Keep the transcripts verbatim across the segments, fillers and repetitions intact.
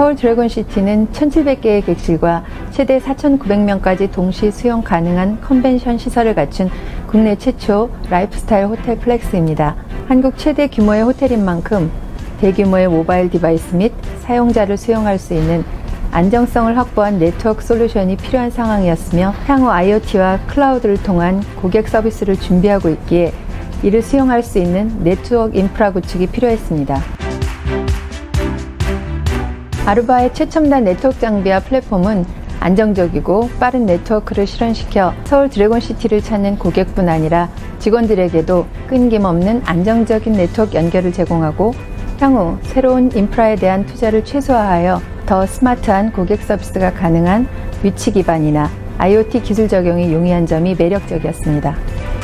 서울 드래곤시티는 천칠백 개의 객실과 최대 사천구백 명까지 동시 수용 가능한 컨벤션 시설을 갖춘 국내 최초 라이프스타일 호텔 플렉스입니다. 한국 최대 규모의 호텔인 만큼 대규모의 모바일 디바이스 및 사용자를 수용할 수 있는 안정성을 확보한 네트워크 솔루션이 필요한 상황이었으며 향후 아이오티와 클라우드를 통한 고객 서비스를 준비하고 있기에 이를 수용할 수 있는 네트워크 인프라 구축이 필요했습니다. 아루바의 최첨단 네트워크 장비와 플랫폼은 안정적이고 빠른 네트워크를 실현시켜 서울 드래곤시티를 찾는 고객뿐 아니라 직원들에게도 끊김없는 안정적인 네트워크 연결을 제공하고 향후 새로운 인프라에 대한 투자를 최소화하여 더 스마트한 고객 서비스가 가능한 위치 기반이나 아이오티 기술 적용이 용이한 점이 매력적이었습니다.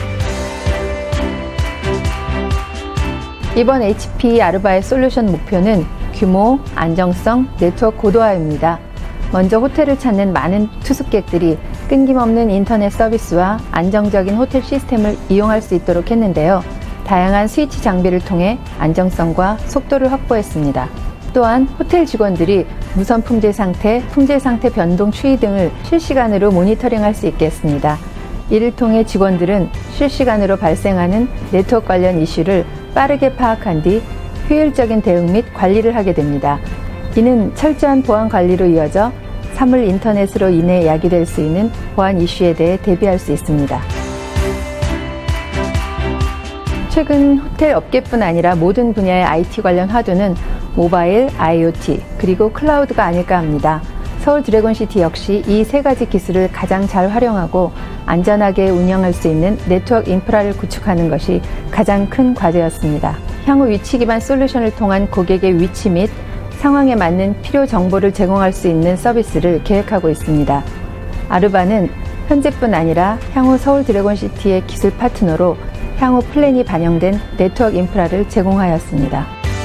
이번 에이치피 아루바의 솔루션 목표는 규모, 안정성, 네트워크 고도화입니다. 먼저 호텔을 찾는 많은 투숙객들이 끊김없는 인터넷 서비스와 안정적인 호텔 시스템을 이용할 수 있도록 했는데요. 다양한 스위치 장비를 통해 안정성과 속도를 확보했습니다. 또한 호텔 직원들이 무선 품질 상태, 품질 상태 변동 추이 등을 실시간으로 모니터링할 수 있게 했습니다. 이를 통해 직원들은 실시간으로 발생하는 네트워크 관련 이슈를 빠르게 파악한 뒤 효율적인 대응 및 관리를 하게 됩니다. 이는 철저한 보안 관리로 이어져 사물 인터넷으로 인해 야기될 수 있는 보안 이슈에 대해 대비할 수 있습니다. 최근 호텔 업계뿐 아니라 모든 분야의 아이티 관련 화두는 모바일, 아이오티, 그리고 클라우드가 아닐까 합니다. 서울 드래곤시티 역시 이 세 가지 기술을 가장 잘 활용하고 안전하게 운영할 수 있는 네트워크 인프라를 구축하는 것이 가장 큰 과제였습니다. 향후 위치 기반 솔루션을 통한 고객의 위치 및 상황에 맞는 필요 정보를 제공할 수 있는 서비스를 계획하고 있습니다. 아루바는 현재뿐 아니라 향후 서울 드래곤시티의 기술 파트너로 향후 플랜이 반영된 네트워크 인프라를 제공하였습니다.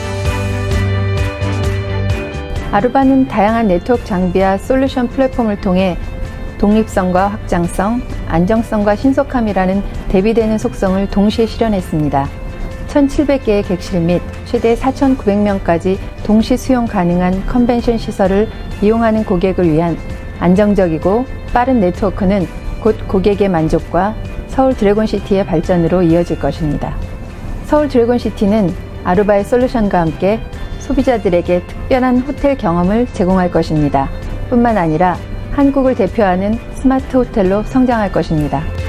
아루바는 다양한 네트워크 장비와 솔루션 플랫폼을 통해 독립성과 확장성, 안정성과 신속함이라는 대비되는 속성을 동시에 실현했습니다. 천칠백 개의 객실 및 최대 사천구백 명까지 동시 수용 가능한 컨벤션 시설을 이용하는 고객을 위한 안정적이고 빠른 네트워크는 곧 고객의 만족과 서울 드래곤시티의 발전으로 이어질 것입니다. 서울 드래곤시티는 아루바의 솔루션과 함께 소비자들에게 특별한 호텔 경험을 제공할 것입니다. 뿐만 아니라 한국을 대표하는 스마트 호텔로 성장할 것입니다.